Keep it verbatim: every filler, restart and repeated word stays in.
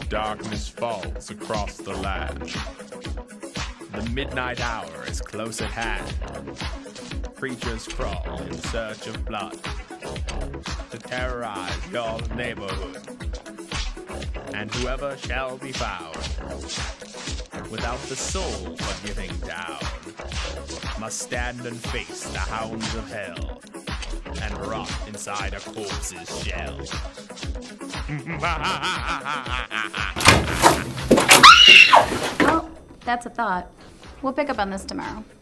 darkness falls across the land. The midnight hour is close at hand. Creatures crawl in search of blood to terrorize your neighborhood. And whoever shall be found without the soul forgiving down must stand and face the hounds of hell and rot inside a corpse's shell. Well, that's a thought. We'll pick up on this tomorrow.